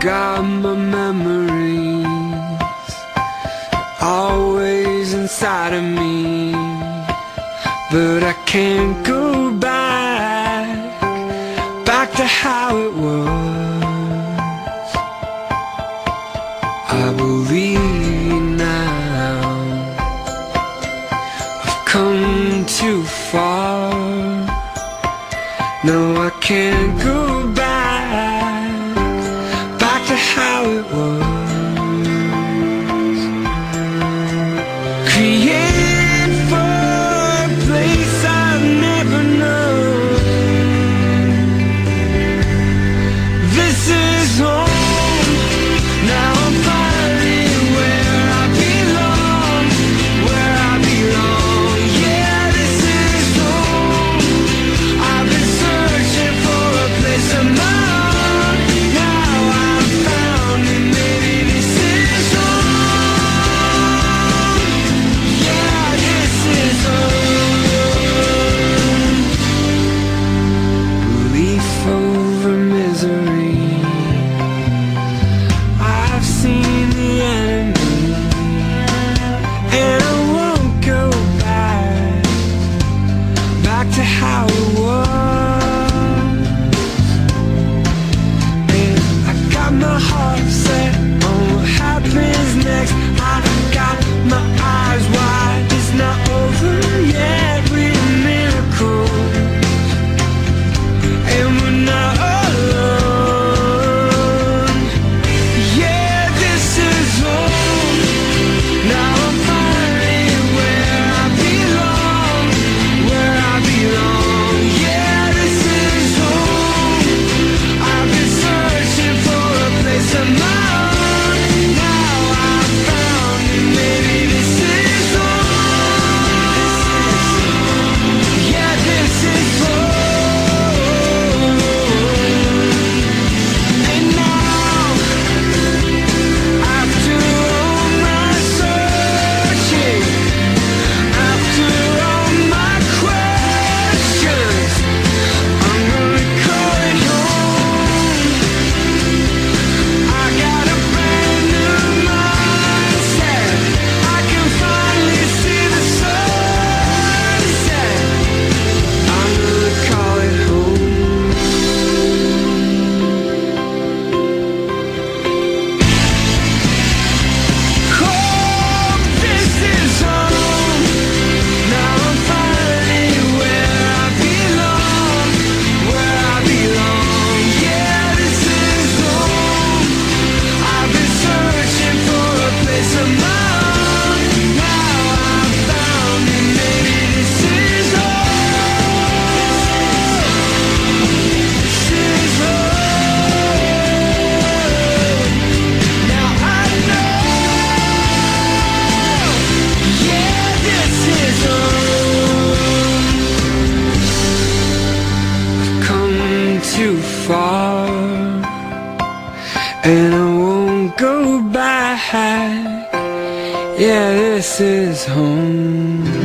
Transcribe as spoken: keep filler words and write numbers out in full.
got my memories always inside of me, but I can't go back, back to how it was. I believe now I've come too far. No, I can't go back, back to how it was. Create for a place I've never known. This is home. Now I'm finally where I belong, where I belong. Yeah, this is home. I've been searching for a place of my own. Now I've found it. Maybe this is home. Yeah, this is home. Belief over misery. I've seen the enemy, and I won't go back, back to how it was. And I got my heart set on what happens next. I got my eyes wide, it's not over yet. We're miracles, and we're not alone. Yeah, this is home. Now I'm finally where I belong, where I belong. Yeah, this is home. I've been searching for a place of my own. Now I've found it. Maybe this is home. Yeah, this is home. And now, after all my searching, after all my questions, I'm gonna call it home. I got a brand new mindset. I can finally see the sunset. I'm gonna call it home. Home, this is home. Now I'm finally where I belong, where I belong. Yeah, this is home. I've been searching for a place of my own. Now I've found it. Maybe this is home. This is home. Now I know. Yeah, this is home. I've come too far, and I won't go back. Yeah, this is home.